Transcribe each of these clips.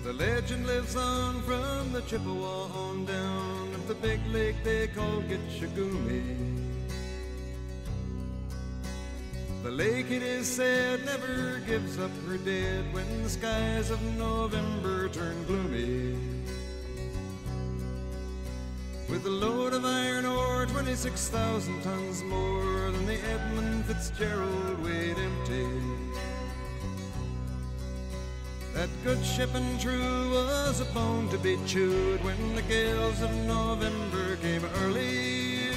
The legend lives on from the Chippewa on down of the big lake they call Gitchagumi. The lake, it is said, never gives up her dead when the skies of November turn gloomy. With a load of iron ore, 26,000 tons more than the Edmund Fitzgerald weighed empty. That good ship and true was a bone to be chewed when the gales of November came early.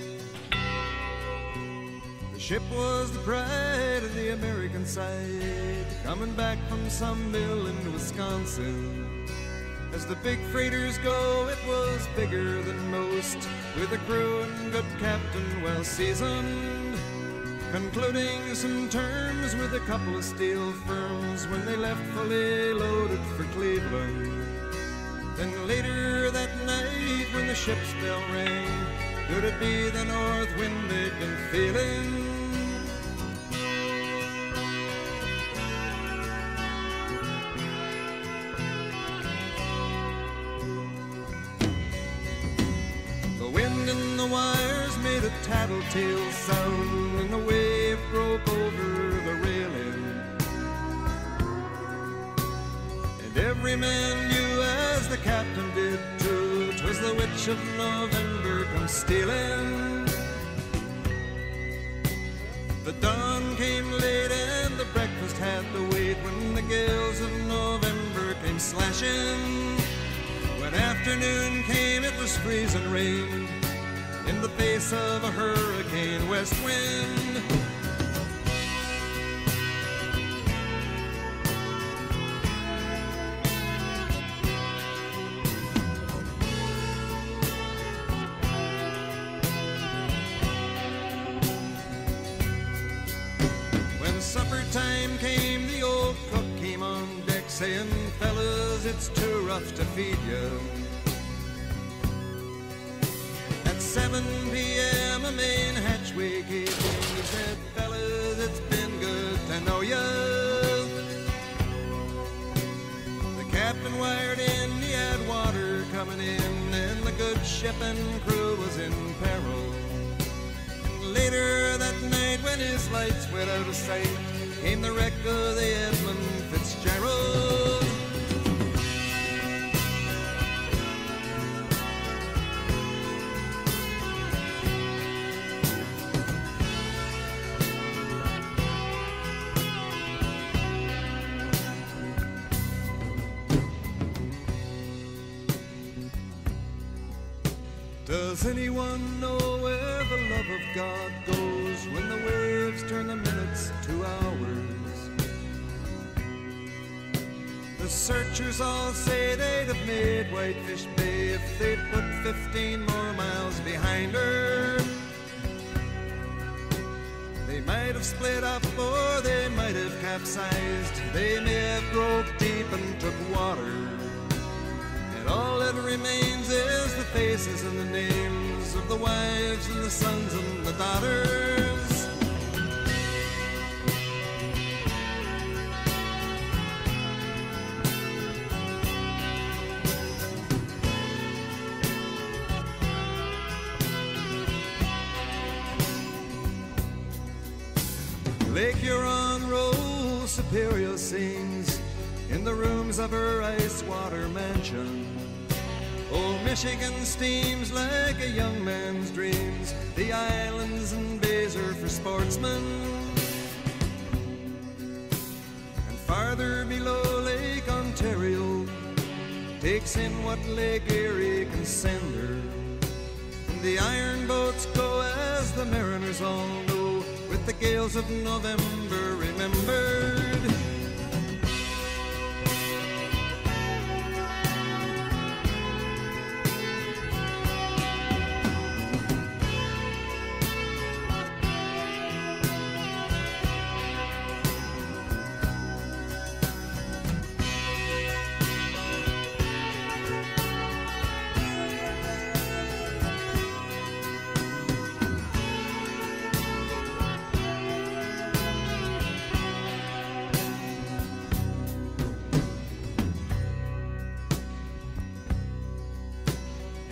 The ship was the pride of the American side, coming back from some mill in Wisconsin. As the big freighters go, it was bigger than most, with a crew and good captain well seasoned, concluding some terms with a couple of steel firms when they left fully loaded for Cleveland. Then later that night when the ship's bell rang, could it be the north wind they'd been feeling? The wind in the wires made a tattletale sound, and the wave broke over the railing. And every man knew, as the captain did too, 'twas the witch of November come stealing. The dawn came late and the breakfast had to wait when the gales of November came slashing. When afternoon came, it was freezing rain in the face of a hurricane west wind. When supper time came, the old cook came on deck saying, "Fellas, it's too rough to feed you." At 7 p.m. a main hatchway gave in. He said, "Fellas, it's been good to know ya." The captain wired in, he had water coming in, and the good ship and crew was in peril. And later that night, when his lights went out of sight, came the wreck of the Edmund Fitzgerald. Does anyone know where the love of God goes when the waves turn the minutes to hours? The searchers all say they'd have made Whitefish Bay if they'd put 15 more miles behind her. They might have split up or they might have capsized. They may have broke deep and took water. All that remains is the faces and the names of the wives and the sons and the daughters. Lake Huron rolls Superior sings in the rooms of her ice water mansion. Old Michigan steams like a young man's dreams. The islands and bays are for sportsmen. And farther below, Lake Ontario takes in what Lake Erie can send her. And the iron boats go, as the mariners all know, with the gales of November remembered.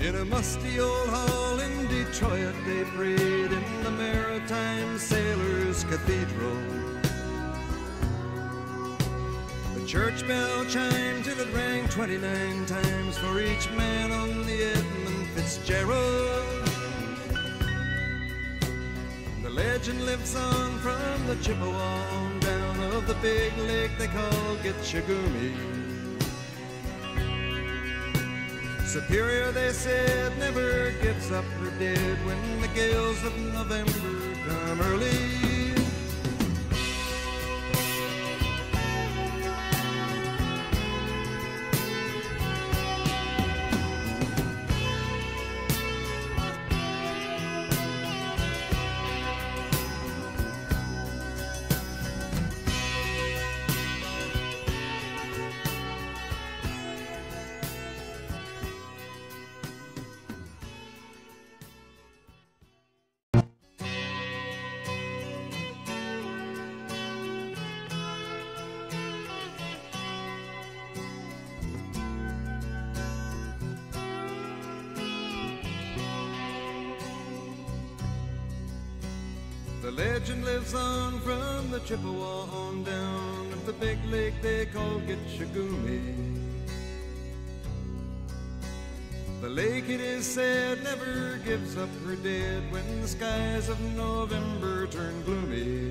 In a musty old hall in Detroit, they prayed in the Maritime Sailors' Cathedral. The church bell chimed till it rang 29 times for each man on the Edmund Fitzgerald. The legend lives on from the Chippewa on down of the big lake they call Gitchagumi. Superior, they said, never gives up her dead when the gales of November come early. The legend lives on from the Chippewa on down of the big lake they call Gitchagumi. The lake, it is said, never gives up her dead when the skies of November turn gloomy.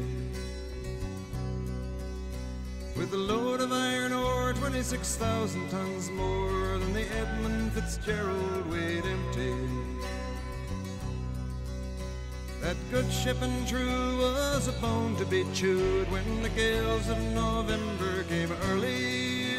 With a load of iron ore, 26,000 tons more than the Edmund Fitzgerald weighed empty. That good ship and true was a bone to be chewed when the gales of November came early.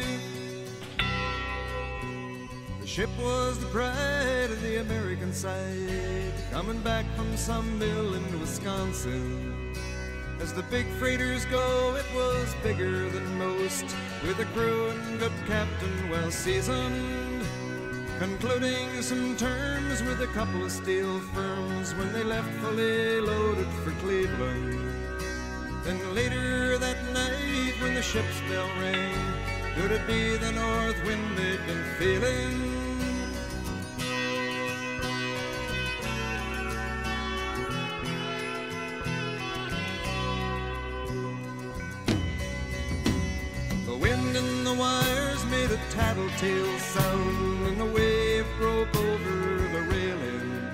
The ship was the pride of the American side, coming back from some mill in Wisconsin. As the big freighters go, it was bigger than most, with a crew and good captain well seasoned, concluding some terms with a couple of steel firms when they left fully loaded for Cleveland. Then later that night when the ship's bell rang, could it be the north wind they'd been feeling? The wind in the wires made a tattletale sound, and the wave broke over the railing.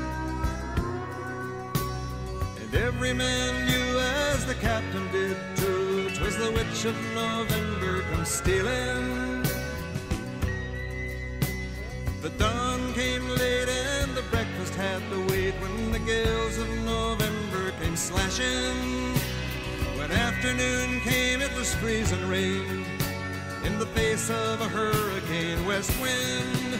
And every man knew, as the captain did too, 'twas the witch of November come stealing. The dawn came late and the breakfast had to wait when the gales of November came slashing. When afternoon came, it was freezing rain in the face of a hurricane west wind.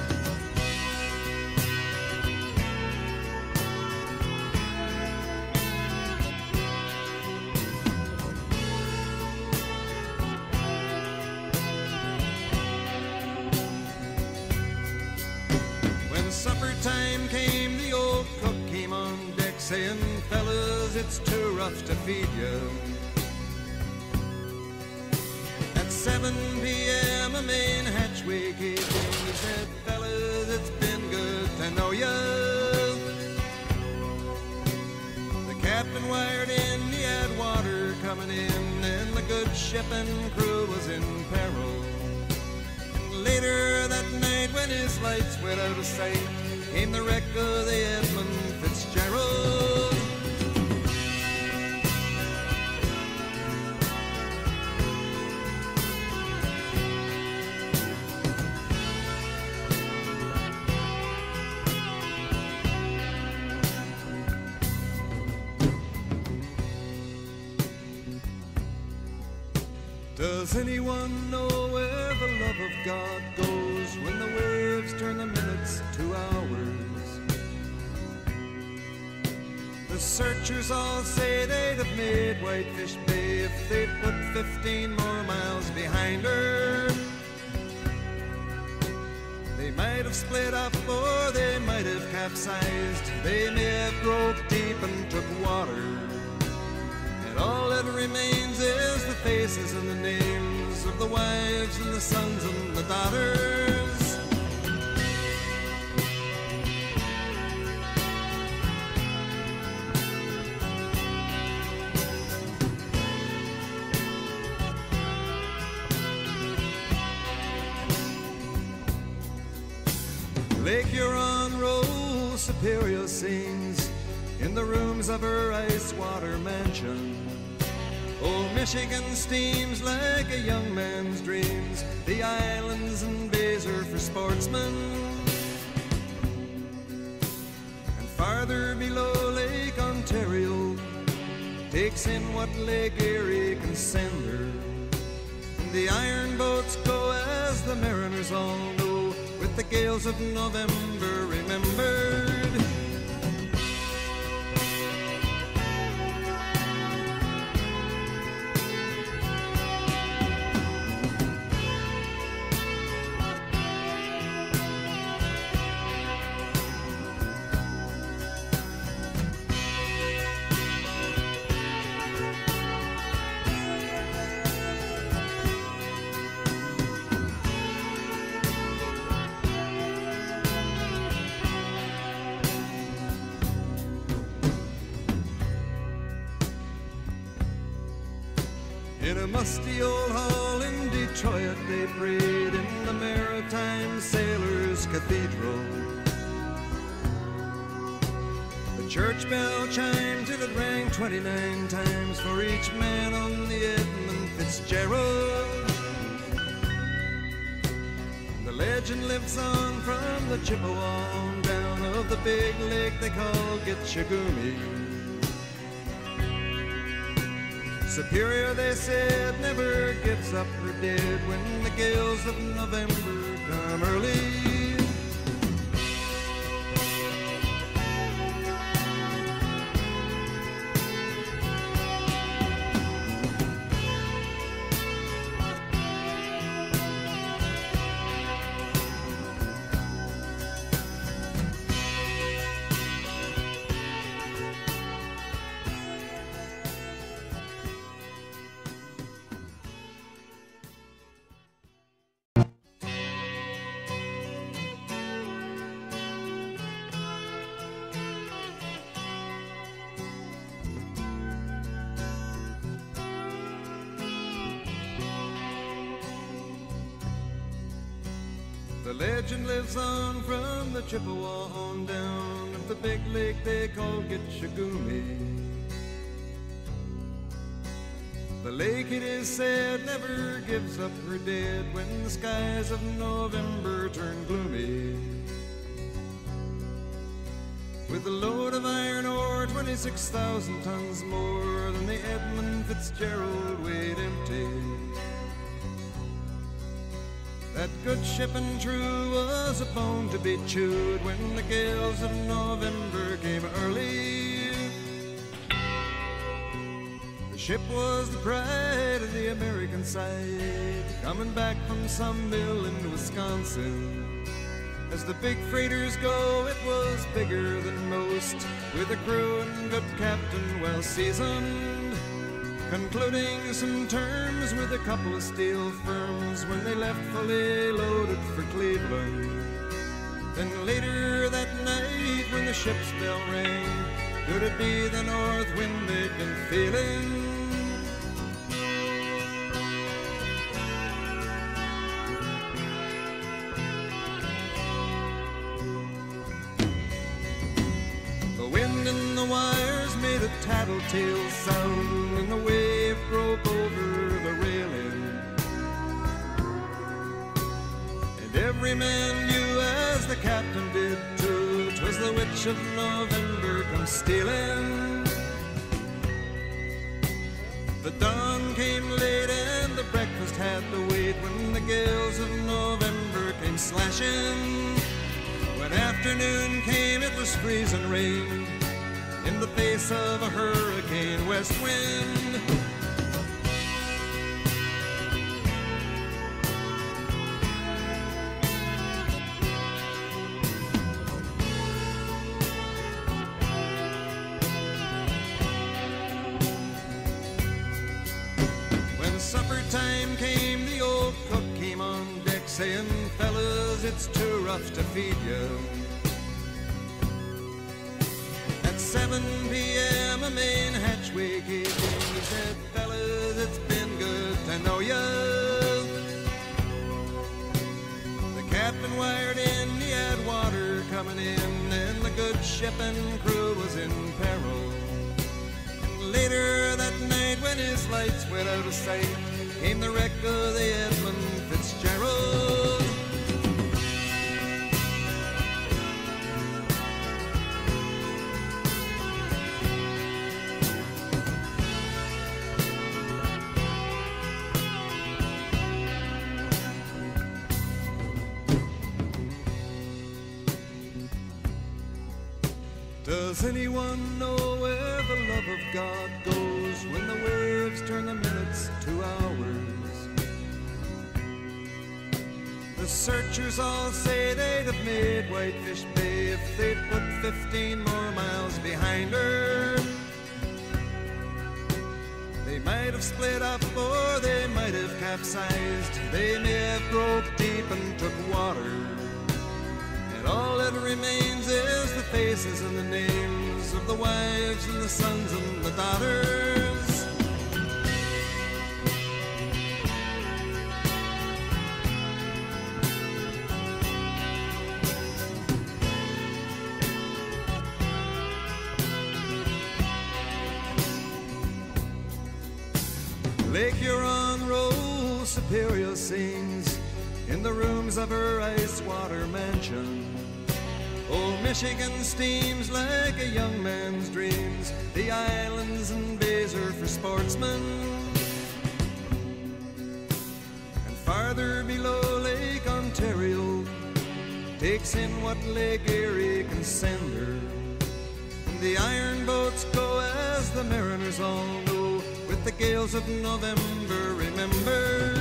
When supper time came, the old cook came on deck saying, "Fellas, it's too rough to feed you." 7 p.m. a main hatchway came in. He said, "Fellas, it's been good to know ya." The captain wired in, he had water coming in, and the good ship and crew was in peril. And later that night, when his lights went out of sight, came the wreck of the Edmund Fitzgerald. Does anyone know where the love of God goes when the waves turn the minutes to hours? The searchers all say they'd have made Whitefish Bay if they'd put 15 more miles behind her. They might have split up or they might have capsized. They may have broke deep and took water. All that remains is the faces and the names of the wives and the sons and the daughters. Lake Huron rolls Superior sings in the rooms of her ice water mansion. Old Michigan steams like a young man's dreams. The islands and bays are for sportsmen. And farther below, Lake Ontario takes in what Lake Erie can send her. And the iron boats go, as the mariners all know, with the gales of November remembered. In a musty old hall in Detroit, they prayed in the Maritime Sailors' Cathedral. The church bell chimed till it rang 29 times for each man on the Edmund Fitzgerald. The legend lives on from the Chippewa on down of the big lake they call Gitchagumi. Superior, they said, never gives up her dead when the gales of November come early. The legend lives on from the Chippewa on down of the big lake they call Gitchagumi. The lake, it is said, never gives up her dead when the skies of November turn gloomy. With a load of iron ore, 26,000 tons more than the Edmund Fitzgerald weighed empty. That good ship and true was a bone to be chewed when the gales of November came early. The ship was the pride of the American side, coming back from some mill in Wisconsin. As the big freighters go, it was bigger than most, with a crew and good captain well seasoned, concluding some terms with a couple of steel firms when they left fully loaded for Cleveland. Then later that night when the ship's bell rang, could it be the north wind they'd been feeling? The wind in the wires made a tattletale sound, and the wave broke over the railing. And every man knew, as the captain did too, 'twas the witch of November come stealing. The dawn came late and the breakfast had to wait when the gales of November came slashing. When afternoon came, it was freezing rain in the face of a hurricane west wind. When supper time came, the old cook came on deck saying, "Fellas, it's too rough to feed you." 7 p.m. a main hatchway came in. He said, "Fellas, it's been good to know ya." The captain wired in, he had water ship and crew was in peril. And later that night when his lights went out of sight, came the wreck of the Edmund Fitzgerald. Does anyone know where the love of God goes when the waves turn the minutes to hours? The searchers all say they'd have made Whitefish Bay if they'd put 15 more miles behind her. They might have split up or they might have capsized. They may have broke deep and took water. And all that remains is the faces and the names of the wives and the sons and the daughters. Lake Huron rolls Superior sings in the rooms of her ice-water mansion. Old Michigan steams like a young man's dreams. The islands and bays are for sportsmen. And farther below, Lake Ontario takes in what Lake Erie can send her. And the iron boats go, as the mariners all know, with the gales of November remembered.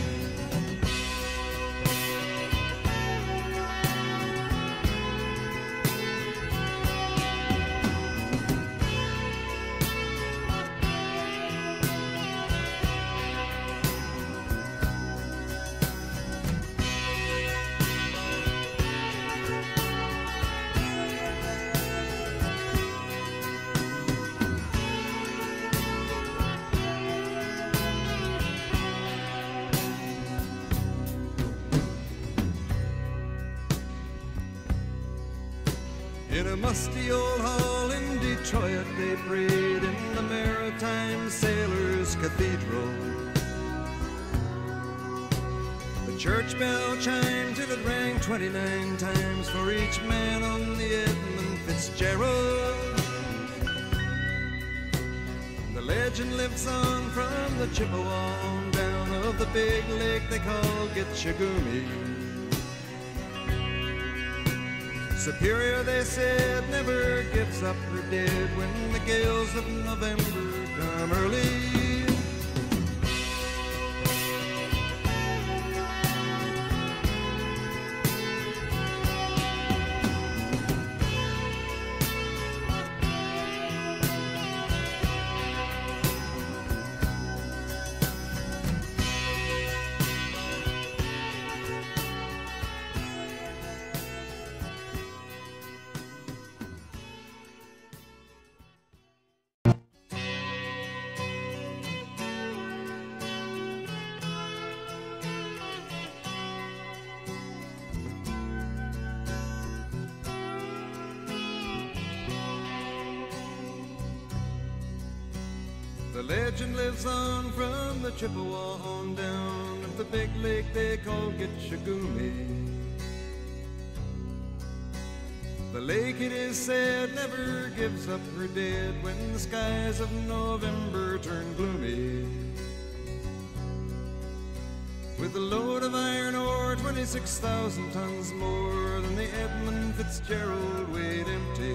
In a musty old hall in Detroit they prayed in the Maritime Sailors' Cathedral. The church bell chimed till it rang 29 times for each man on the Edmund Fitzgerald. The legend lives on from the Chippewa on down of the big lake they call Gitchagumi. Superior, they said, never gives up her dead when the gales of November come early. The legend lives on from the Chippewa on down of the big lake they call Gitchagumi. The lake, it is said, never gives up her dead when the skies of November turn gloomy. With a load of iron ore, 26,000 tons more than the Edmund Fitzgerald weighed empty.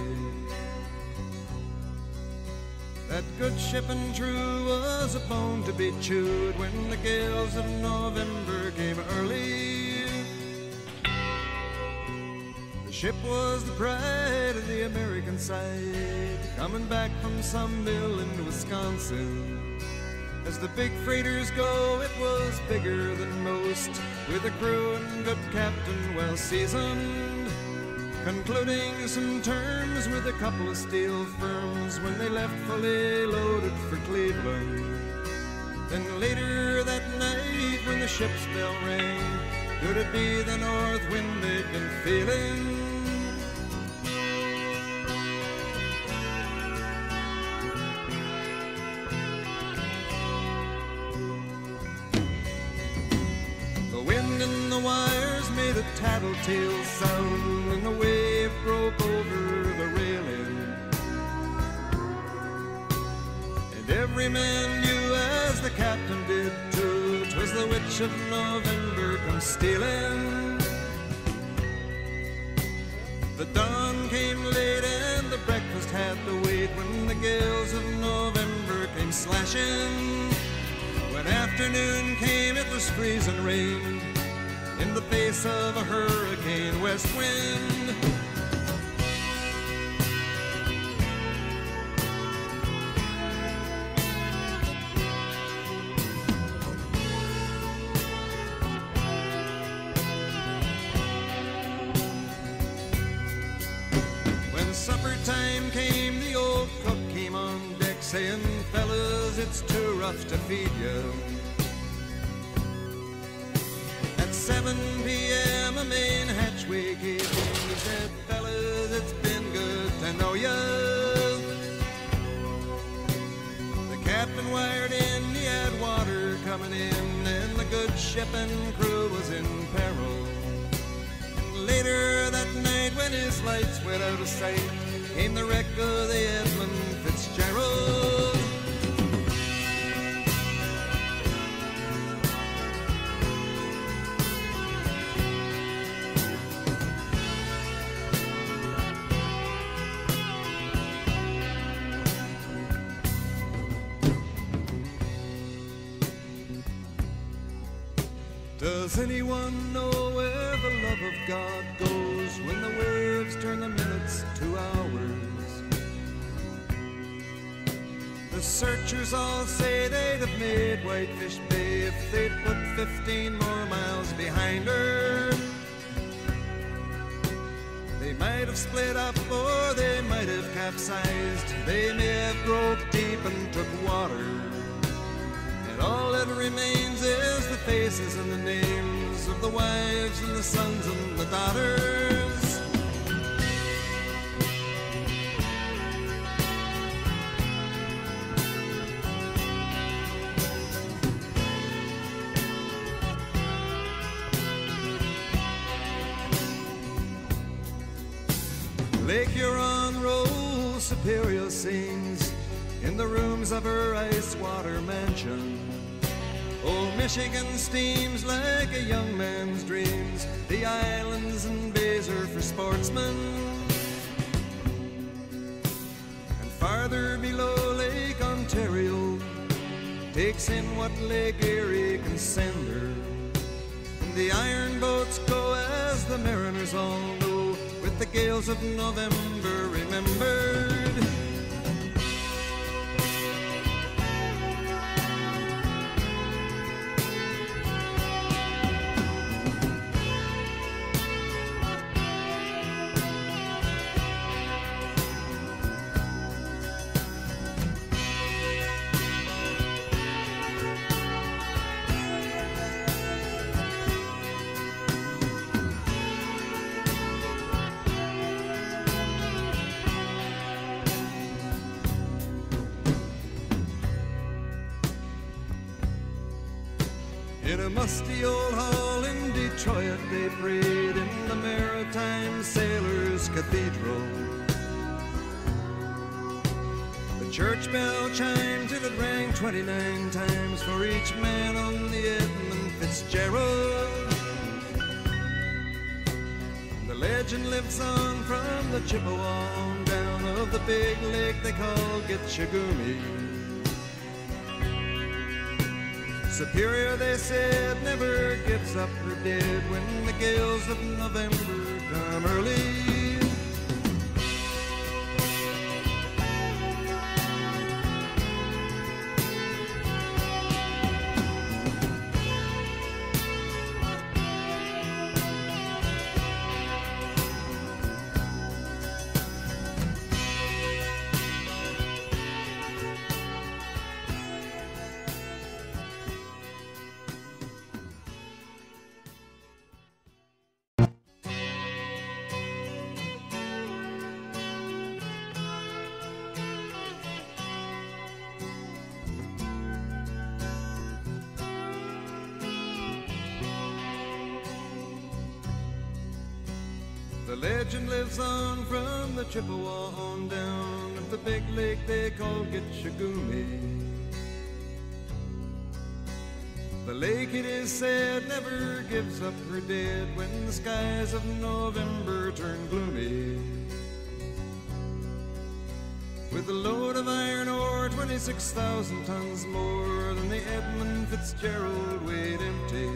That good ship and true was a bone to be chewed when the gales of November came early. The ship was the pride of the American side, coming back from some mill in Wisconsin. As the big freighters go, it was bigger than most, with a crew and good captain well seasoned, concluding some terms with a couple of steel firms when they left fully loaded for Cleveland. Then later that night when the ship's bell rang, could it be the north wind they'd been feeling? wind in the wires made a tattletale sound, and the wave broke over the railing. And every man knew, as the captain did too, 'twas the witch of November come stealing. The dawn came late and the breakfast had to wait, when the gales of November came slashing. When afternoon came, it was freezing rain in the face of a hurricane west wind. When supper time came, the old cook came on deck saying, "Fellas, it's too rough to feed you." At 7 p.m. a main hatchway gave in. He said, "Fellas, it's been good to know ya." The captain wired in, he had water coming in, and the good ship and crew was in peril. And later that night, when his lights went out of sight, came the wreck of the Edmund Fitzgerald. Does anyone know where the love of God goes when the waves turn the minutes to hours? The searchers all say they'd have made Whitefish Bay if they'd put 15 more miles behind her. They might have split up or they might have capsized. They may have broke deep and took water. And all that remains is the faces and the names of the wives and the sons and the daughters. Lake Huron rolls Superior sings in the rooms of her ice water mansion. Old Michigan steams like a young man's dreams. The islands and bays are for sportsmen. And farther below, Lake Ontario takes in what Lake Erie can send her. And the iron boats go, as the mariners all know, with the gales of November remembered. In a musty old hall in Detroit, they prayed in the Maritime Sailors' Cathedral. The church bell chimed till it rang 29 times for each man on the Edmund Fitzgerald. The legend lives on from the Chippewa on down of the big lake they call Gitchagumi. Superior, they said, never gives up her dead when the gales of November come early. The legend lives on from the Chippewa on down of the big lake they call Gitchagumi. The lake, it is said, never gives up her dead when the skies of November turn gloomy. With a load of iron ore, 26,000 tons more than the Edmund Fitzgerald weighed empty.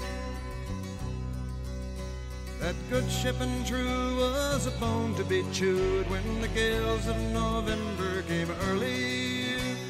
That good ship and true was a bone to be chewed when the gales of November came early.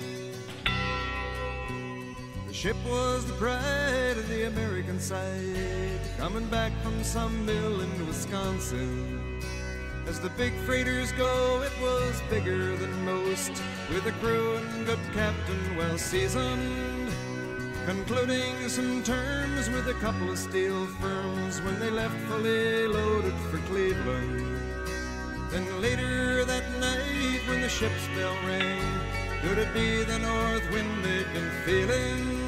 The ship was the pride of the American side, coming back from some mill in Wisconsin. As the big freighters go, it was bigger than most, with a crew and good captain well seasoned, concluding some terms with a couple of steel firms when they left fully loaded for Cleveland. Then later that night when the ship's bell rang, could it be the north wind they'd been feeling?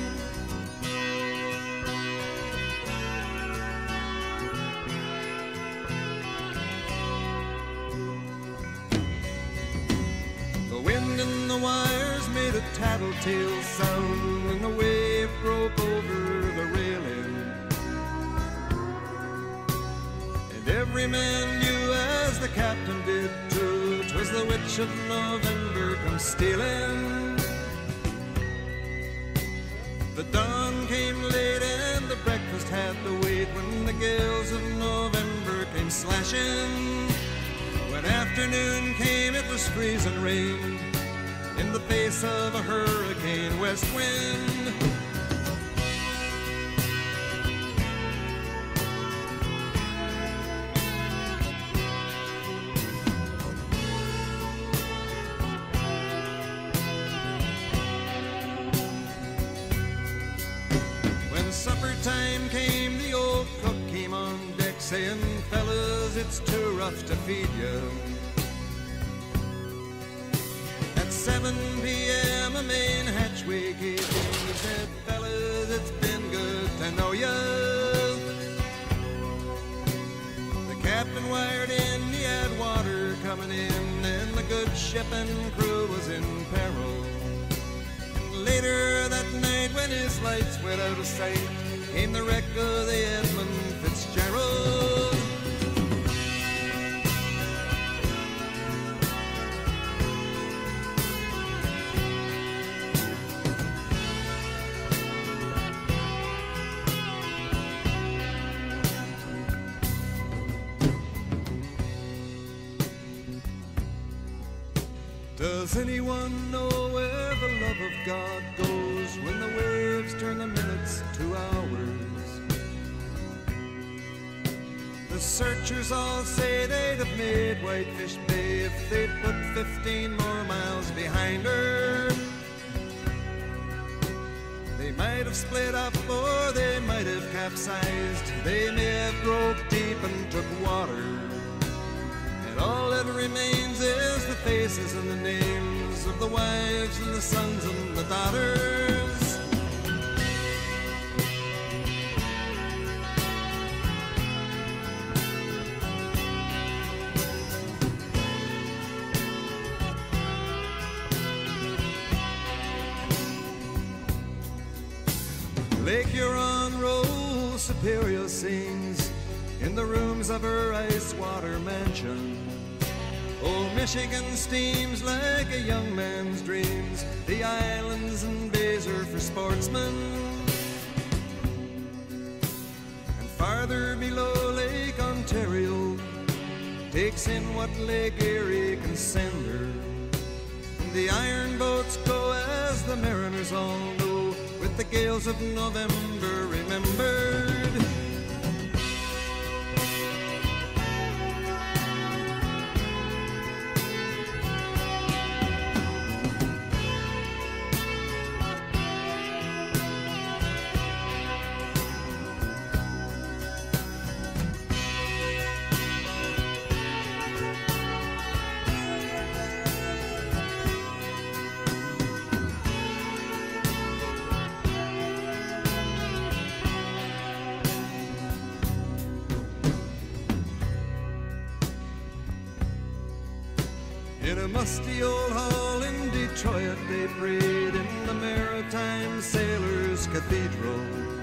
The wires made a tattletale sound and the wave broke over the railing. And every man knew, as the captain did too, 'twas the witch of November come stealing. The dawn came late and the breakfast had to wait when the gales of November came slashing. When afternoon came, it was freezing rain in the face of a hurricane west wind. When supper time came, the old cook came on deck saying, "Fellas, it's too rough to feed you." 7 p.m. a main hatchway gave in. He said, "Fellas, it's been good to know ya." The captain wired in, he had water coming in, and the good ship and crew was in peril. And later that night, when his lights went out of sight, came the wreck of the Edmund Fitzgerald. Does anyone know where the love of God goes when the waves turn the minutes to hours? The searchers all say they'd have made Whitefish Bay if they'd put 15 more miles behind her. They might have split up or they might have capsized. They may have broke deep and took water. All that remains is the faces and the names of the wives and the sons and the daughters. Lake Huron rolls Superior sings in the rooms of her ice water mansion. Old Michigan steams like a young man's dreams. The islands and bays are for sportsmen. And farther below, Lake Ontario takes in what Lake Erie can send her. And the iron boats go, as the mariners all know, with the gales of November remembered. In a musty old hall in Detroit they prayed in the Maritime Sailors Cathedral.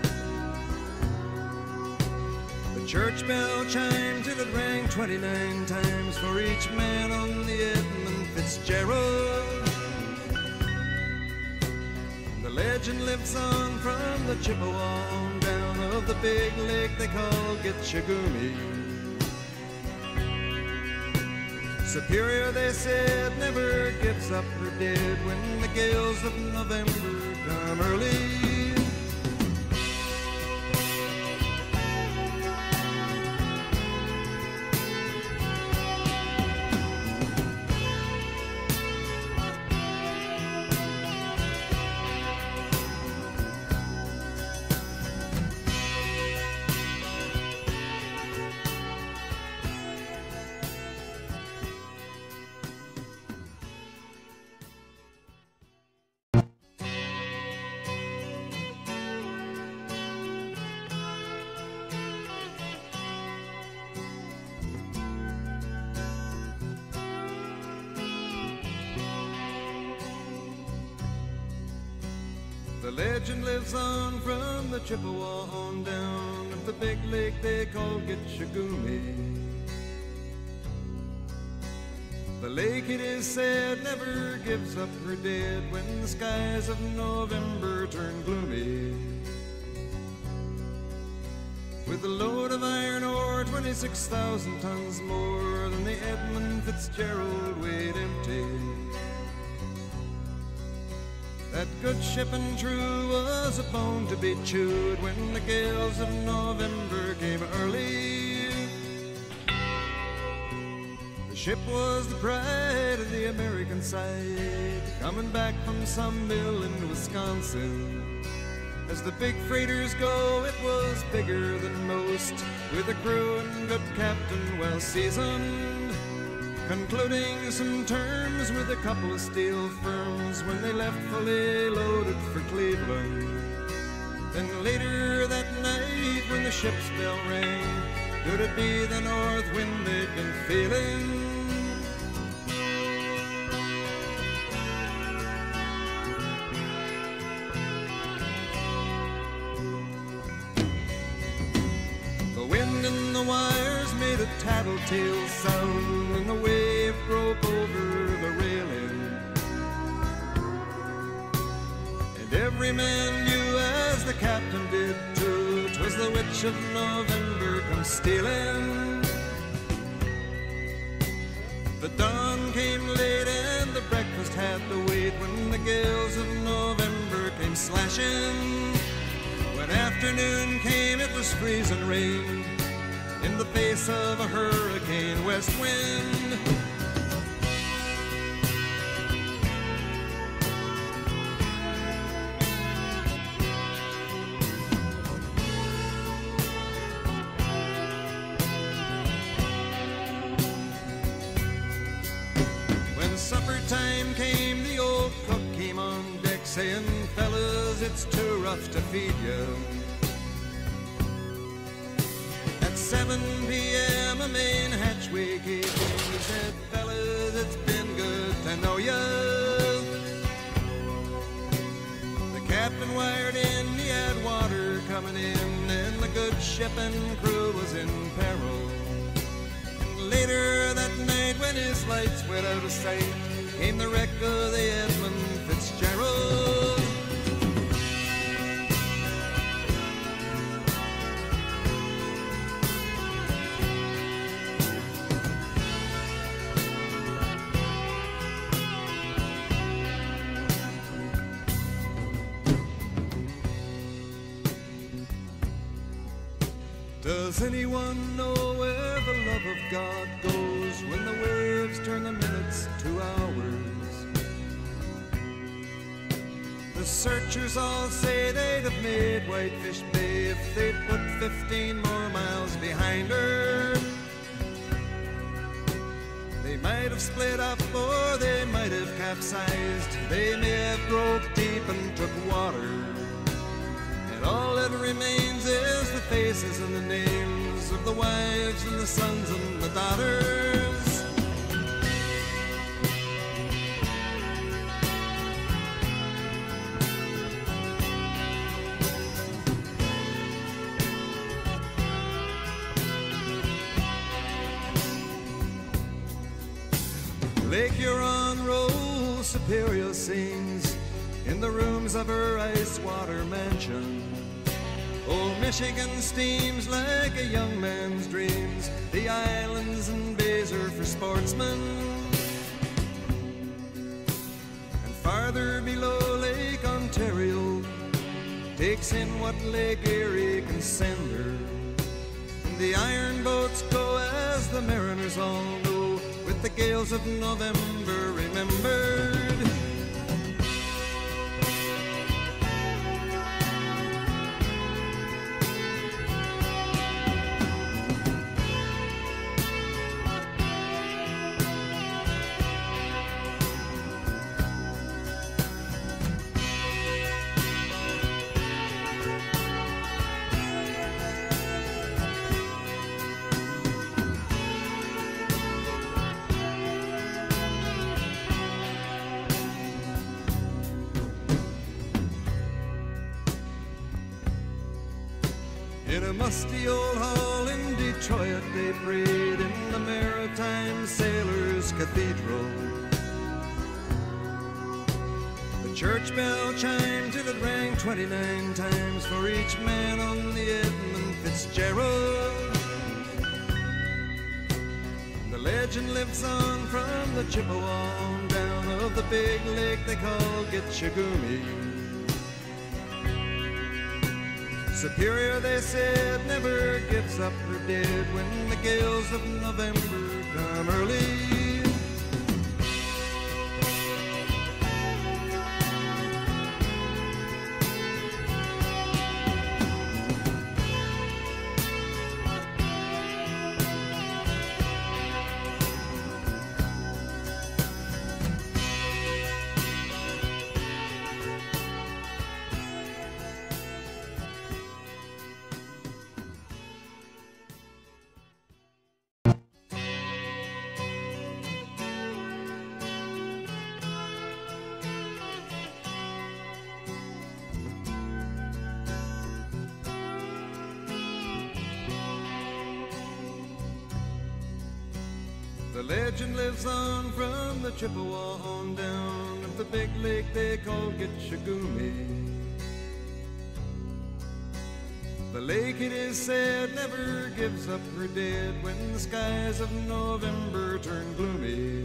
The church bell chimed till it rang 29 times for each man on the Edmund Fitzgerald. The legend lives on from the Chippewa on down of the big lake they call Gitchagumi. Superior, they said, never gives up her dead when the gales of November come early. The legend lives on from the Chippewa on down of the big lake they call Gitchagumi. The lake, it is said, never gives up her dead when the skies of November turn gloomy. With a load of iron ore, 26,000 tons more than the Edmund Fitzgerald weighed empty. That good ship and true was a bone to be chewed when the gales of November came early. The ship was the pride of the American side, coming back from some mill in Wisconsin. As the big freighters go, it was bigger than most, with a crew and good captain well seasoned, concluding some terms with a couple of steel firms when they left fully loaded for Cleveland. Then later that night when the ship's bell rang, could it be the north wind they'd been feeling? The wind in the wires made a tattletale sound, and the wave broke over the railing. And every man knew, as the captain did too, 'twas the witch of November come stealing. The dawn came late and the breakfast had to wait when the gales of November came slashing. When afternoon came, it was freezing rain in the face of a hurricane west wind. When supper time came, the old cook came on deck saying, "Fellas, it's too rough to feed you." At 7 p.m. a main hatchway came in. He said, "Fellas, it's been good to know ya." The captain wired in, he had water coming in, and the good ship and crew was in peril. And later that night, when his lights went out of sight, came the wreck of the Edmund Fitzgerald. Does anyone know where the love of God goes when the waves turn the minutes to hours? The searchers all say they'd have made Whitefish Bay if they'd put 15 more miles behind her. They might have split up or they might have capsized. They may have broke deep and took water. And all that remains is the faces and the names of the wives and the sons and the daughters. Lake Huron rolls, Superior sings in the rooms of her ice water mansion. Old Michigan steams like a young man's dreams. The islands and bays are for sportsmen. And farther below, Lake Ontario takes in what Lake Erie can send her. And the iron boats go, as the mariners all know, with the gales of November remembered. In a musty old hall in Detroit, they prayed in the Maritime Sailors' Cathedral. The church bell chimed till it rang 29 times for each man on the Edmund Fitzgerald. And the legend lives on from the Chippewa on down of the big lake they call Gitchagumi. Superior, they said, never gives up her dead when the gales of November come early. The legend lives on from the Chippewa on down of the big lake they call Gitchagumi. The lake, it is said, never gives up her dead when the skies of November turn gloomy.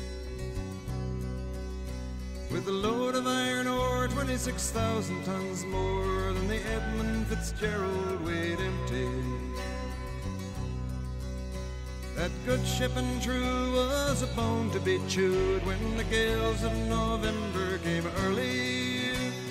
With a load of iron ore, 26,000 tons more than the Edmund Fitzgerald weighed empty. That good ship and true was a bone to be chewed when the gales of November came early.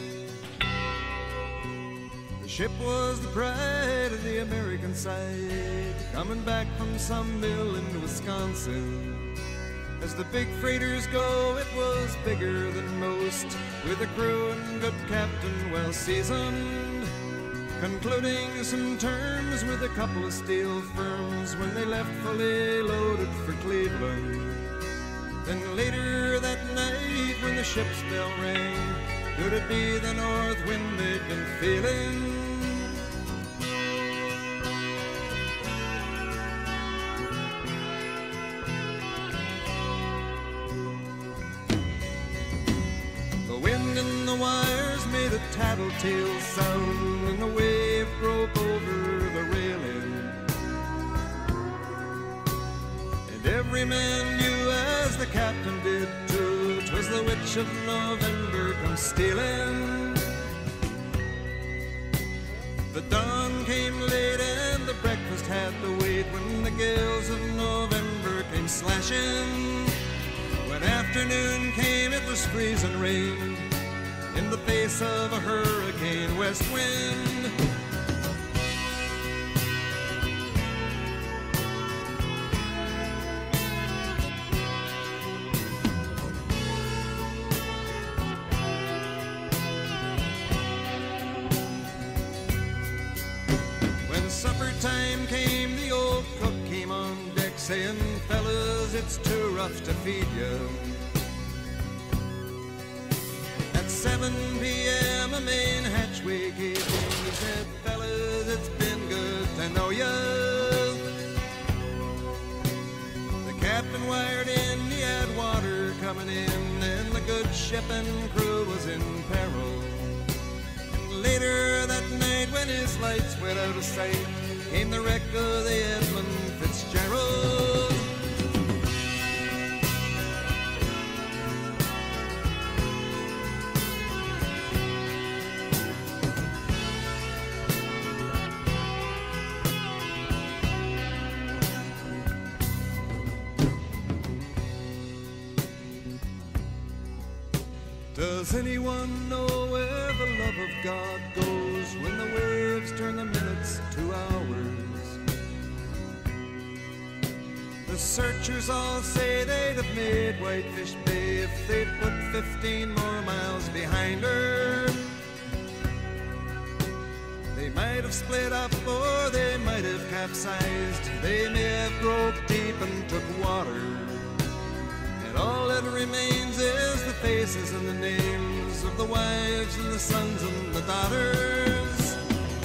The ship was the pride of the American side, coming back from some mill in Wisconsin. As the big freighters go, it was bigger than most, with a crew and good captain well seasoned, concluding some terms with a couple of steel firms when they left fully loaded for Cleveland. Then later that night when the ship's bell rang, could it be the north wind they'd been feeling? The wind in the wires made a tattletale sound, and the wave broke over the railing. And every man knew, as the captain did too, 'twas the witch of November come stealing. The dawn came late and the breakfast had to wait when the gales of November came slashing. When afternoon came, it was freezing rain in the face of a hurricane west wind. When supper time came, the old cook came on deck saying, "Fellas, it's too rough to feed you." At 7 p.m. a main hatchway gave in. He said, "Fellas, it's been good to know ya." The captain wired in, he had water coming in, and the good ship and crew was in peril. And later that night, when his lights went out of sight, came the wreck of the Edmund Fitzgerald. Does anyone know where the love of God goes when the waves turn the minutes to hours? The searchers all say they'd have made Whitefish Bay if they'd put 15 more miles behind her. They might have split up or they might have capsized. They may have groped deep and took water. All that remains is the faces and the names of the wives and the sons and the daughters.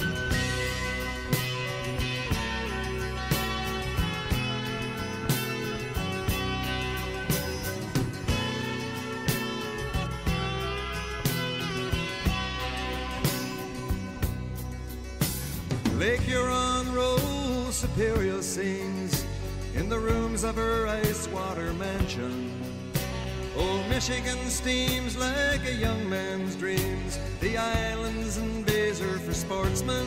Lake Huron rolls Superior sings in the rooms of her ice-water mansion. Old Michigan steams like a young man's dreams. The islands and bays are for sportsmen.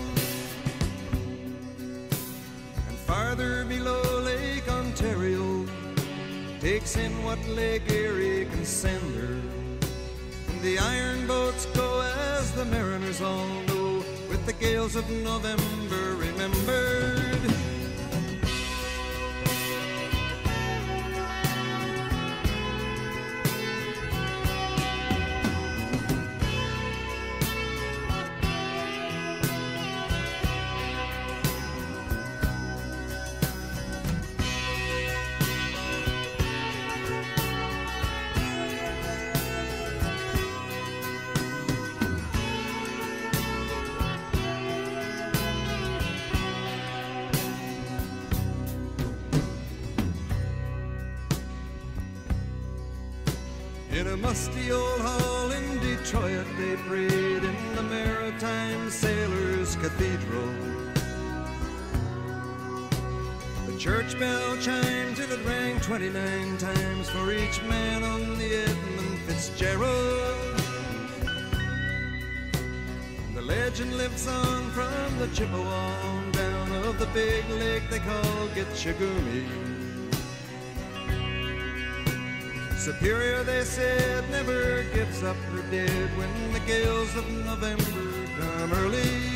And farther below, Lake Ontario takes in what Lake Erie can send her. And the iron boats go, as the mariners all know, with the gales of November remembered. In a musty old hall in Detroit, they prayed in the Maritime Sailors' Cathedral. The church bell chimed till it rang 29 times for each man on the Edmund Fitzgerald. The legend lives on from the Chippewa on down of the big lake they call Gitchagumi. Superior, they said, never gives up her dead when the gales of November come early.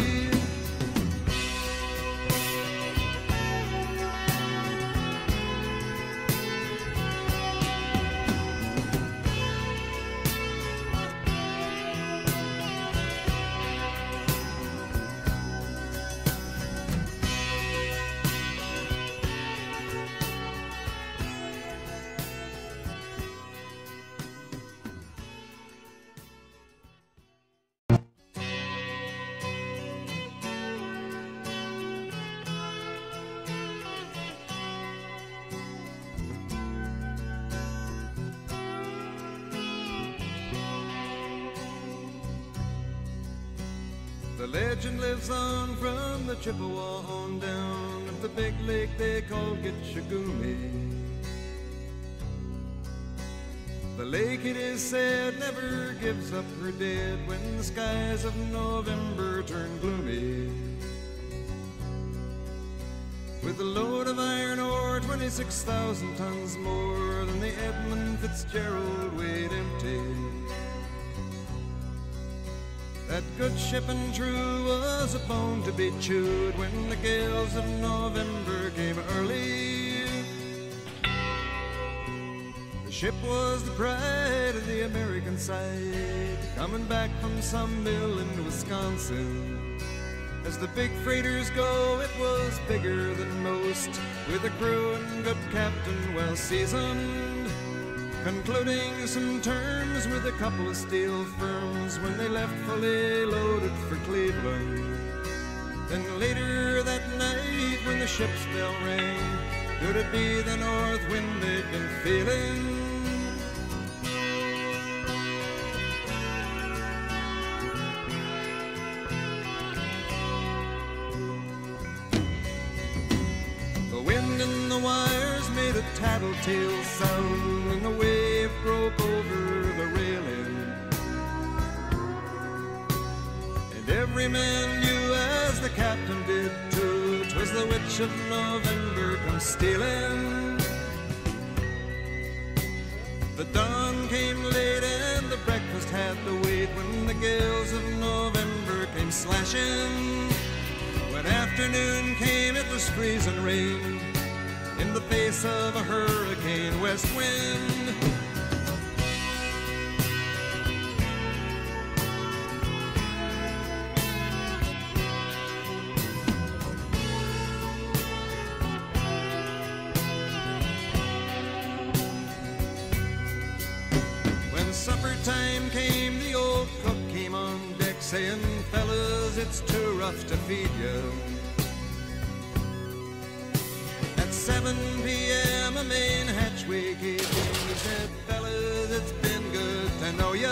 The legend lives on from the Chippewa on down of the big lake they call Gitchagumi. The lake, it is said, never gives up her dead when the skies of November turn gloomy. With a load of iron ore, 26,000 tons more than the Edmund Fitzgerald weighed empty. That good ship and true was a bone to be chewed when the gales of November came early. The ship was the pride of the American side, coming back from some mill in Wisconsin. As the big freighters go, it was bigger than most, with a crew and good captain well seasoned, concluding some terms with a couple of steel firms when they left fully loaded for Cleveland. Then later that night when the ship's bell rang, could it be the north wind they'd been feeling? wind and the wires made a tattletale sound, and a wave broke over the railing. And every man knew, as the captain did too, 'twas the witch of November come stealing. The dawn came late and the breakfast had to wait, when the gales of November came slashing. When afternoon came, it was freezing rain in the face of a hurricane west wind. When supper time came, the old cook came on deck saying, "Fellas, it's too rough to feed you." At 7 p.m. a main hatchway came in. He said, "Fellas, it's been good to know you."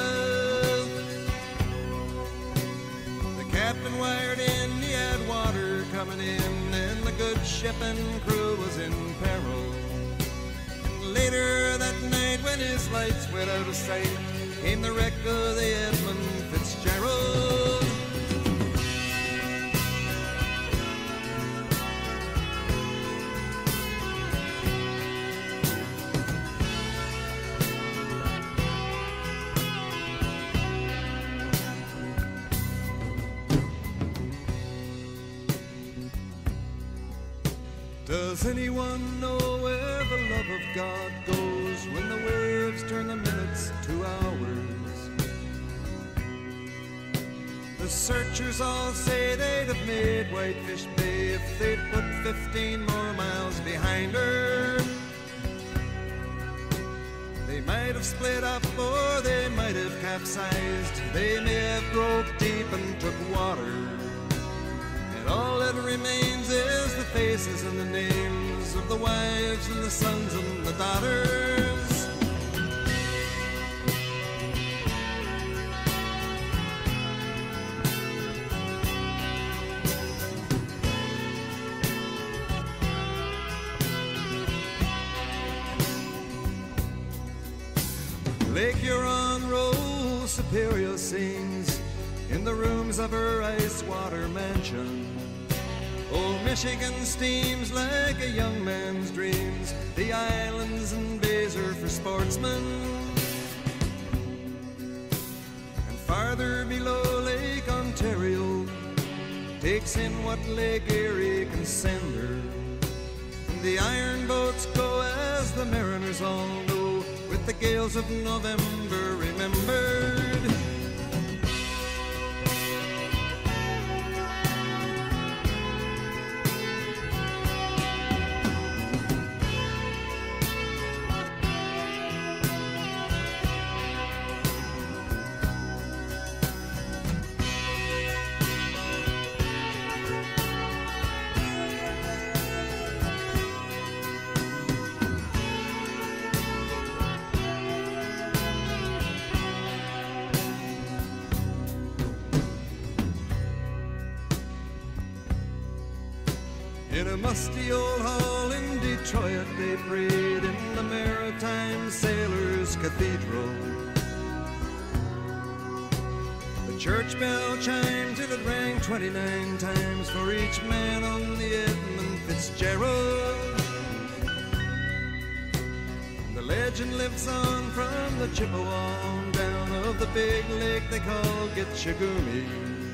The captain wired in, he had water coming in, and the good ship and crew was in peril. And later that night, when his lights went out of sight, came the wreck of the Edmund Fitzgerald. Does anyone know where the love of God goes when the waves turn the minutes to hours? The searchers all say they'd have made Whitefish Bay if they'd put 15 more miles behind her. They might have split up or they might have capsized. They may have broke deep and took water. And all that remains is the faces and the names of the wives and the sons and the daughters. Lake Huron rolls, Superior sings in the rooms of her ice-water mansion. Old Michigan steams like a young man's dreams. The islands and bays are for sportsmen. And farther below, Lake Ontario takes in what Lake Erie can send her. And the iron boats go, as the mariners all know, with the gales of November remembered. In a musty old hall in Detroit, they prayed in the Maritime Sailors' Cathedral. The church bell chimed till it rang 29 times for each man on the Edmund Fitzgerald. The legend lives on from the Chippewa on down of the big lake they call Gitchagumi.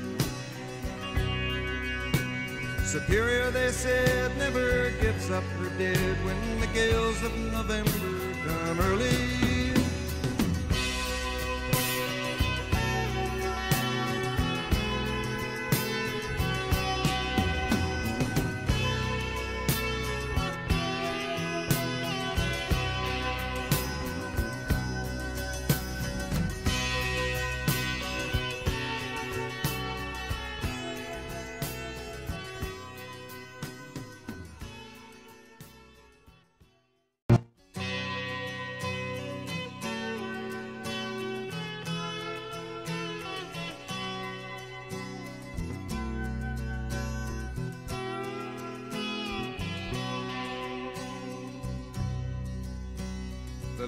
Superior, they said, never gives up her dead when the gales of November come early.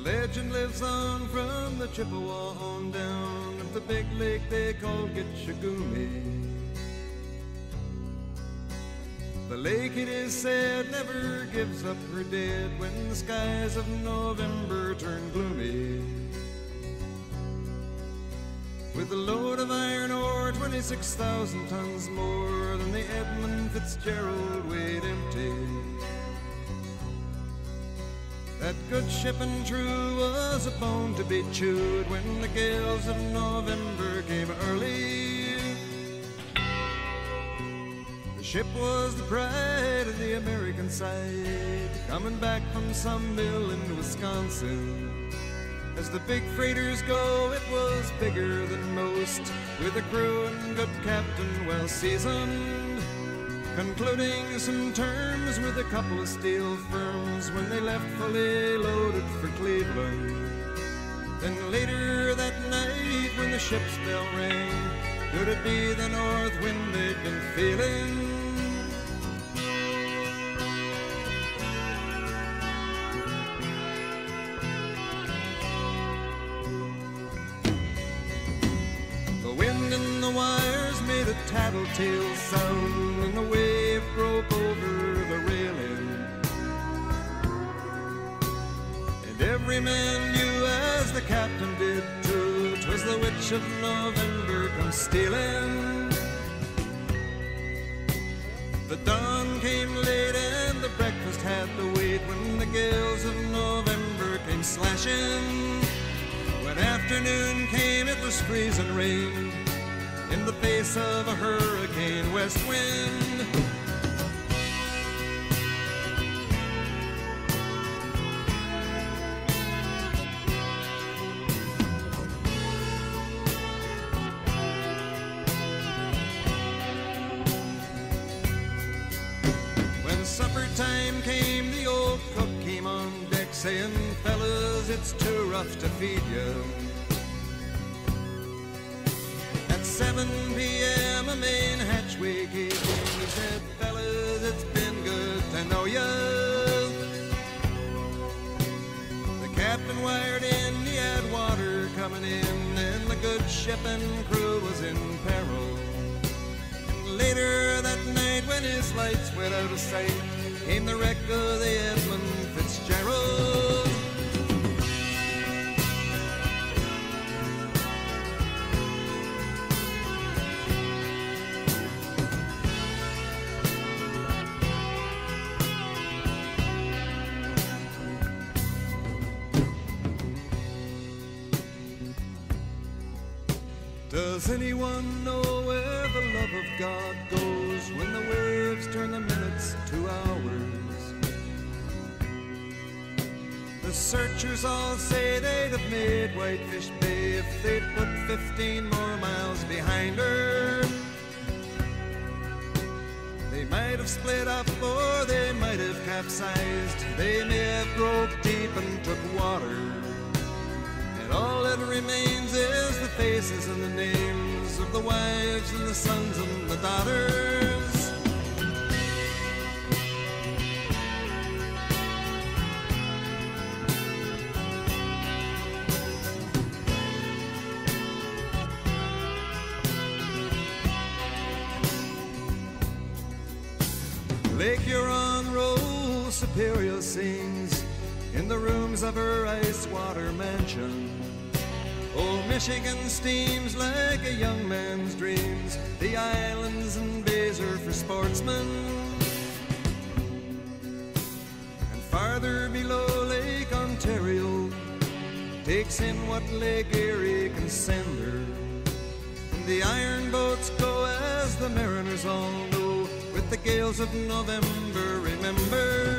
legend lives on from the Chippewa on down of the big lake they call Gitchagumi. The lake, it is said, never gives up her dead when the skies of November turn gloomy. With a load of iron ore, 26,000 tons more than the Edmund Fitzgerald weighed empty. That good ship and true was a bone to be chewed when the gales of November came early. The ship was the pride of the American side, coming back from some mill in Wisconsin. As the big freighters go, it was bigger than most, with a crew and good captain well seasoned, concluding some terms with a couple of steel firms when they left fully loaded for Cleveland. Then later that night when the ship's bell rang, could it be the north wind they'd been feeling? Wires made a tattletale sound and the wave broke over the railing. And every man knew, as the captain did too, 'twas the witch of November come stealing. The dawn came late and the breakfast had to wait when the gales of November came slashing. When afternoon came, it was freezing rain in the face of a hurricane west wind. When supper time came, the old cook came on deck saying, "Fellas, it's too rough to feed you." 7 p.m. a main hatchway came in. He said, "Fellas, it's been good to know ya." The captain wired in, he had water coming in, and the good ship and crew was in peril. And later that night, when his lights went out of sight, came the wreck of the Edmund Fitzgerald. Does anyone know where the love of God goes when the waves turn the minutes to hours? The searchers all say they'd have made Whitefish Bay if they'd put 15 more miles behind her. They might have split up or they might have capsized. They may have broke deep and took water. And all that remains is the faces and the names of the wives and the sons and the daughters. Lake Huron rolls, Superior sings in the rooms of her ice water mansion. Old Michigan steams like a young man's dreams. The islands and bays are for sportsmen. And farther below, Lake Ontario takes in what Lake Erie can send her. And the iron boats go, as the mariners all know, with the gales of November remembered.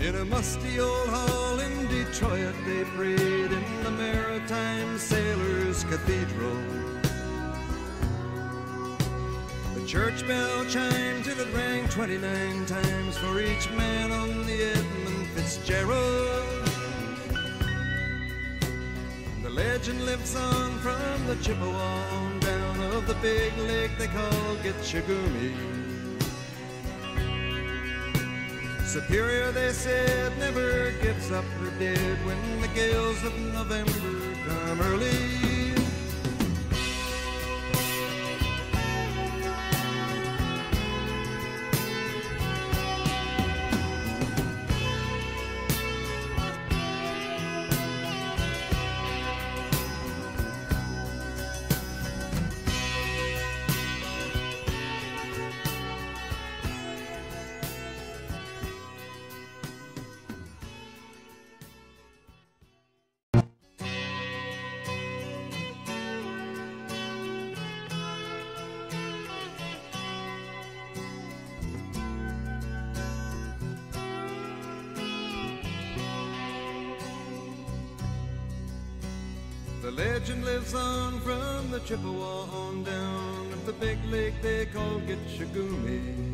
In a musty old hall in Detroit they prayed in the Maritime Sailors Cathedral. The church bell chimed till it rang 29 times for each man on the Edmund Fitzgerald. The legend lives on from the Chippewa on down of the big lake they call Gitchagumi. Superior, they said, never gives up her dead when the gales of November come early. The legend lives on from the Chippewa on down of the big lake they call Gitchagumi.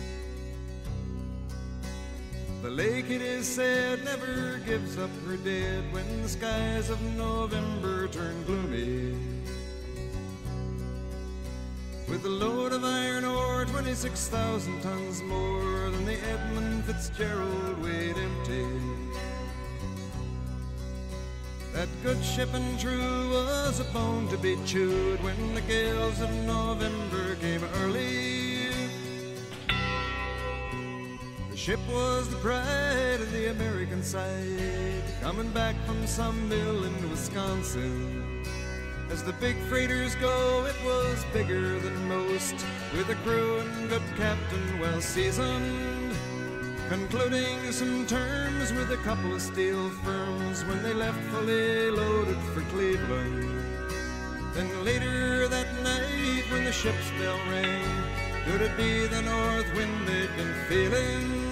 The lake, it is said, never gives up her dead when the skies of November turn gloomy. With a load of iron ore, 26,000 tons more than the Edmund Fitzgerald weighed empty. That good ship and true was a bone to be chewed when the gales of November came early. The ship was the pride of the American side, coming back from some mill in Wisconsin. As the big freighters go, it was bigger than most, with a crew and good captain well seasoned, concluding some terms with a couple of steel firms when they left fully loaded for Cleveland. Then later that night when the ship's bell rang, could it be the north wind they'd been feeling?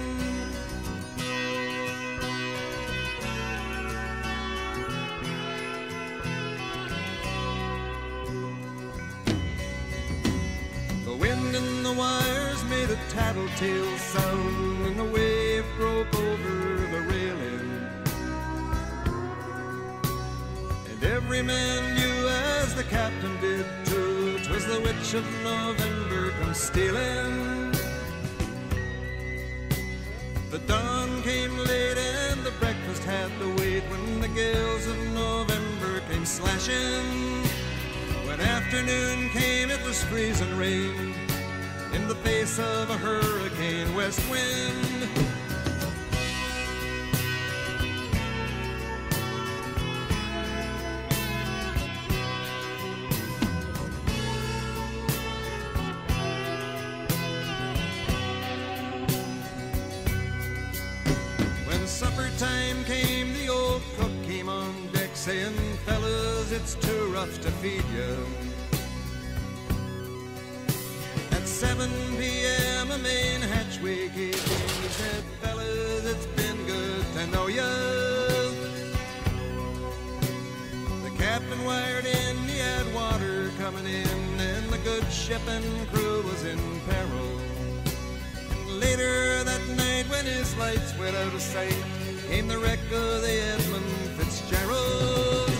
The wind in the wires made a tattletale sound, and the wave broke over the railing. And every man knew, as the captain did too, 'twas the witch of November come stealing. The dawn came late and the breakfast had to wait when the gales of November came slashing. When afternoon came, it was freezing rain in the face of a hurricane west wind. When supper time came, the old cook came on deck saying, "Fellas, it's too rough to feed you." At 7 p.m. a main hatchway gave in. He said, "Fellas, it's been good to know ya." The captain wired in, he had water coming in, and the good ship and crew was in peril. And later that night, when his lights went out of sight, came the wreck of the Edmund Fitzgerald.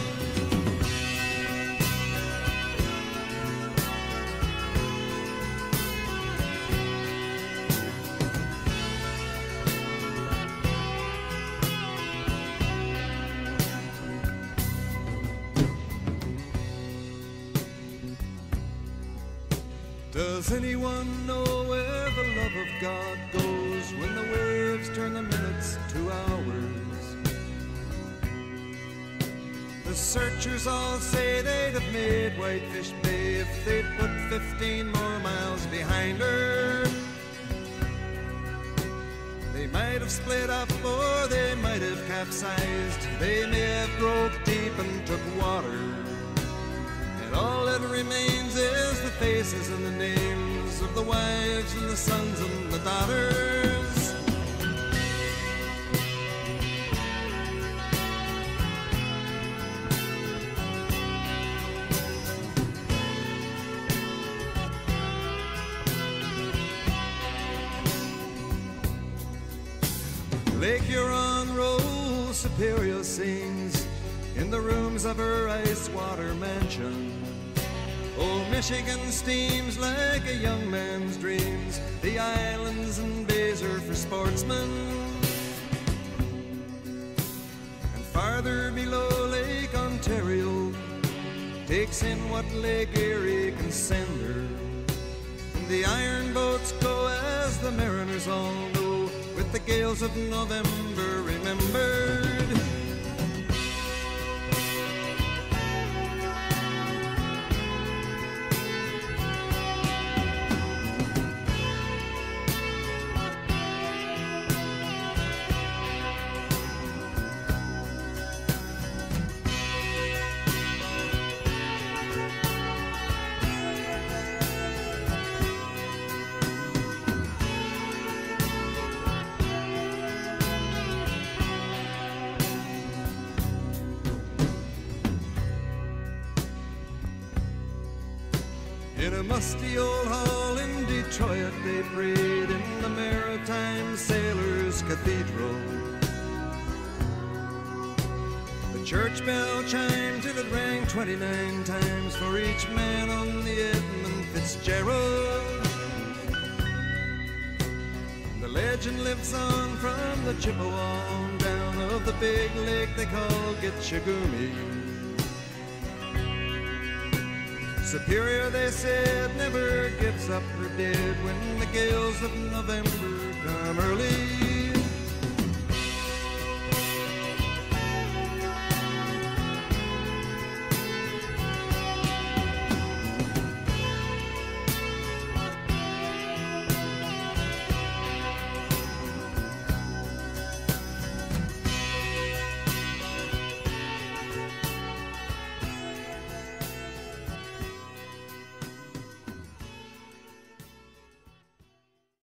Does anyone know where the love of God goes when the waves turn the minutes to hours? The searchers all say they'd have made Whitefish Bay if they'd put 15 more miles behind her. They might have split up or they might have capsized. They may have broke deep and took water. And all that remains is the faces and the names of the wives and the sons and the daughters. Lake Huron rolls, Superior sings in the rooms of her ice water mansion. Old Michigan steams like a young man's dreams. The islands and bays are for sportsmen. And farther below, Lake Ontario takes in what Lake Erie can send her. And the iron boats go, as the mariners all know, with the gales of November remembered. In a musty old hall in Detroit, they prayed in the Maritime Sailors' Cathedral. The church bell chimed till it rang 29 times for each man on the Edmund Fitzgerald. And the legend lives on from the Chippewa on down of the big lake they call Gitchagumi. Superior, they said, never gives up her dead when the gales of November come early.